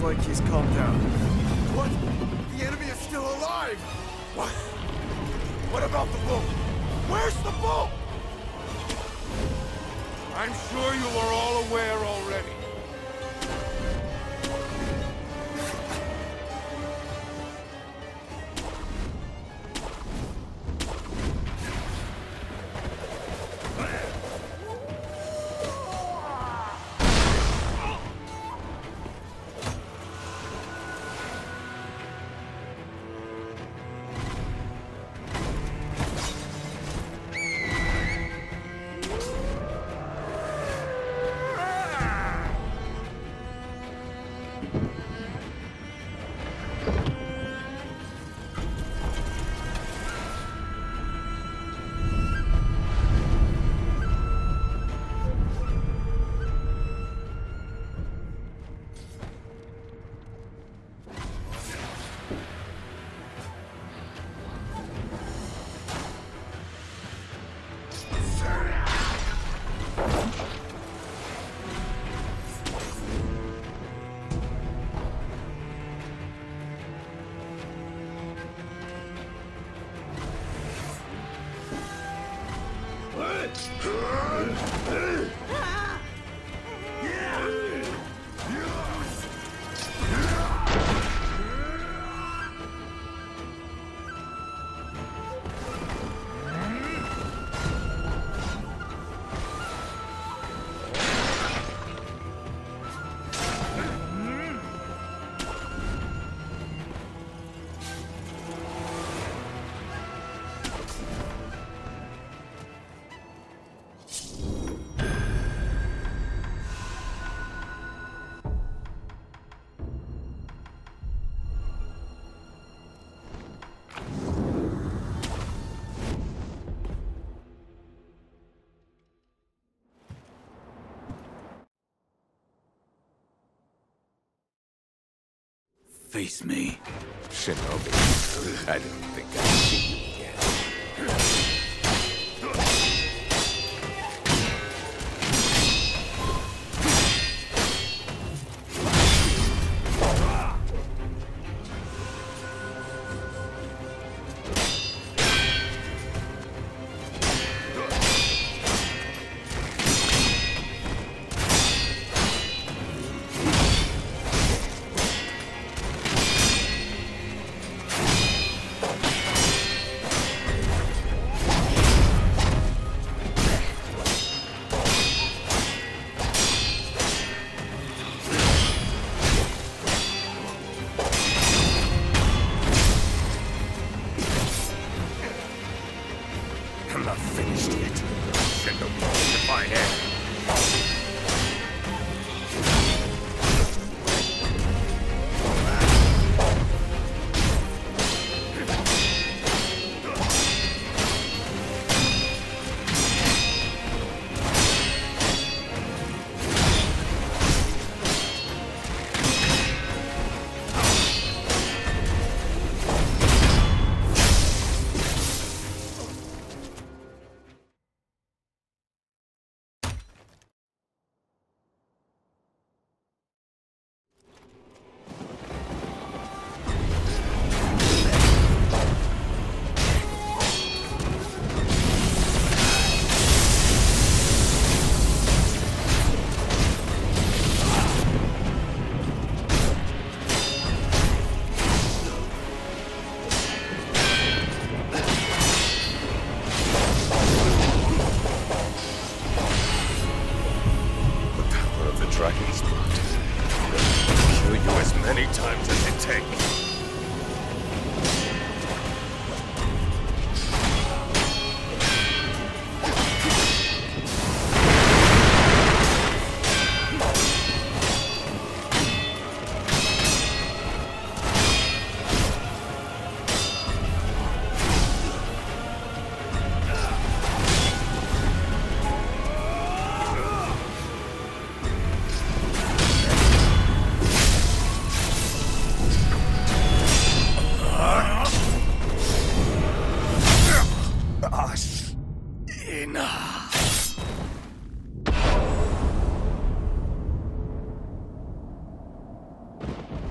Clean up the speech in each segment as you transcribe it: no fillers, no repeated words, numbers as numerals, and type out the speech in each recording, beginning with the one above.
like he's calmed down. What? The enemy is still alive! What? What about the boat? Where's the boat? I'm sure you are all aware already. Face me, Shinobi. I didn't think I'd see you again. I'm not finished yet. Shinobi, if I am. Dragon's blood. I'll kill you as many times as it takes. Enough.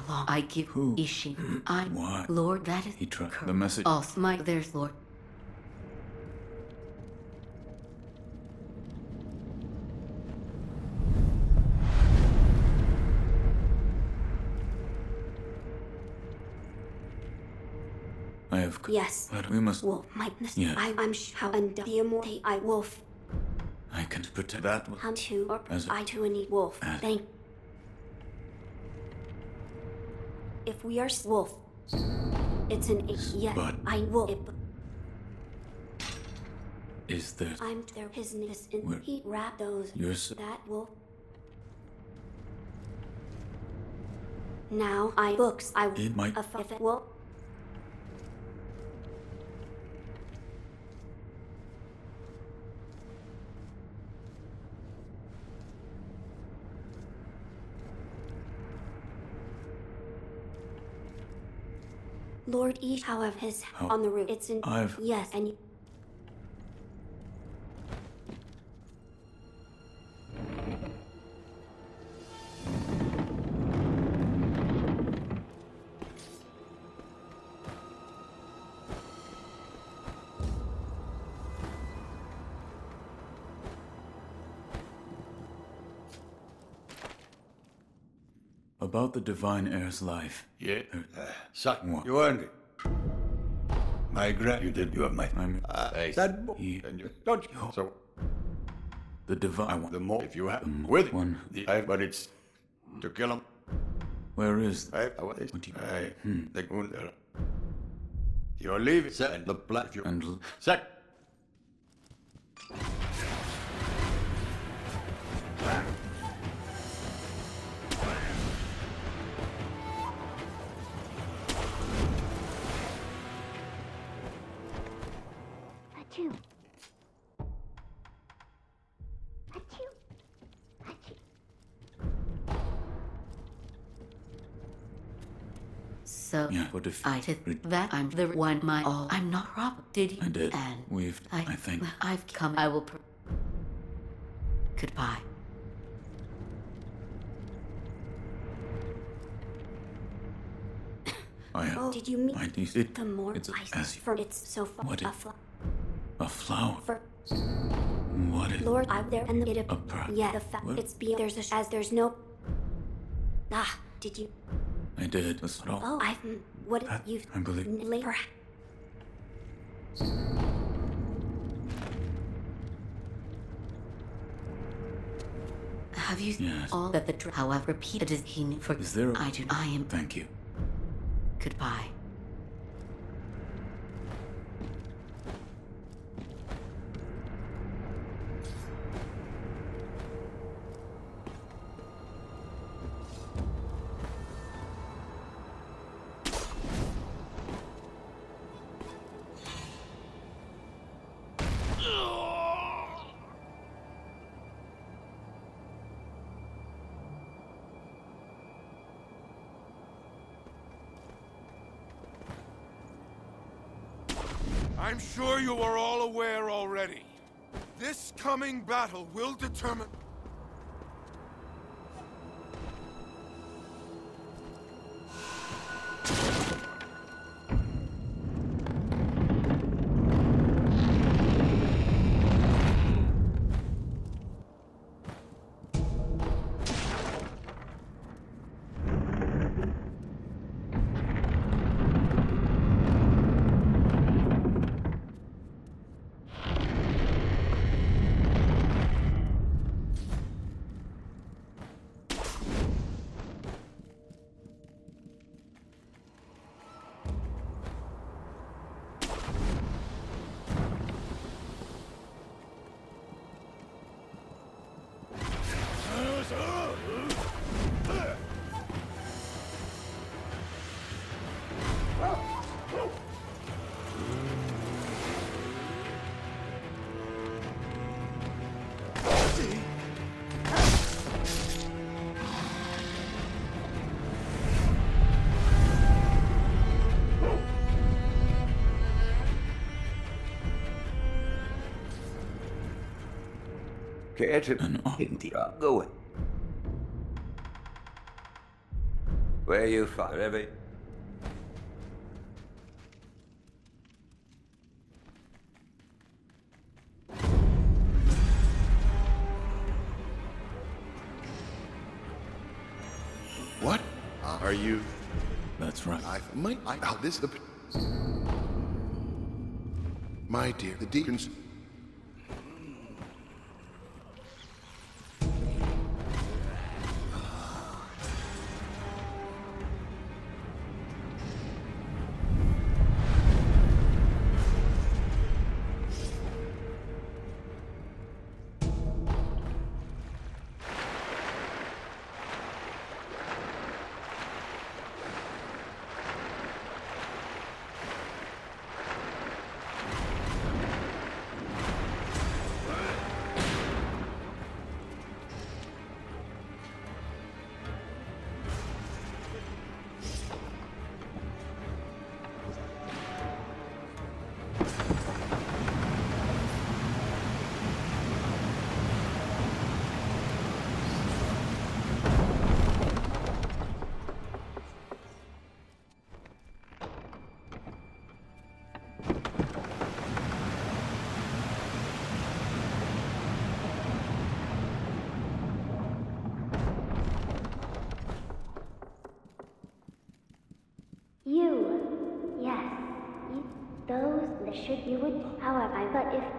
long. I give Who? Ishin. I'm Why? Lord. That is He tried correct. the message. Also, my there's Lord. I have. Yes. But we must. Wolf, my Yeah. I'm how and the immortal I wolf. I can protect that. How to or As a- I to any wolf. as- Thank. If we are wolf, it's an yeah. But- I will. Is there? I'm there. His name is in. Where- He wrapped those. Yours. That wolf. Now I books. I It might- if it will. Lord Ish, however, his How- on the roof. It's in. I've- Yes, and. About the divine heir's life. Yeah. Uh, Son, what? you earned it. My grand, you did. You have my. I'm. That He- and you don't you? So The divine. the more if you have The with one the but it's to kill him. Where is? What What do you- the moon there. You're leaving. And the plan. If you And sec. Achoo. Achoo. Achoo. So yeah. But if I did that. I'm the one. My all. I'm not Rob. Did you? I did. And We've. I think. I've come. I will. Goodbye. I have. Oh, did you meet I need it. the more It's ice as for it's so far What a it- fl- a flower. for What is? Lord I'm there and the A pro- yeah the fact what? it's be there's a as there's no did you I did. That's all. oh I what That- you I believe- later Have you Yes. all that the however repeated is he for Is there? I do. I am. Thank you. Goodbye. I'm sure you are all aware already. This coming battle will determine... Catch it. And all. India. Go it. Where you from? Wherever. What? Are you? That's right. This the. My dear, the deacons. Yes. Those should you would. However, but if.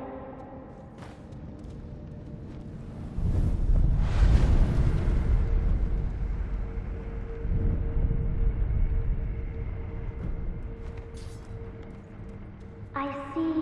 I see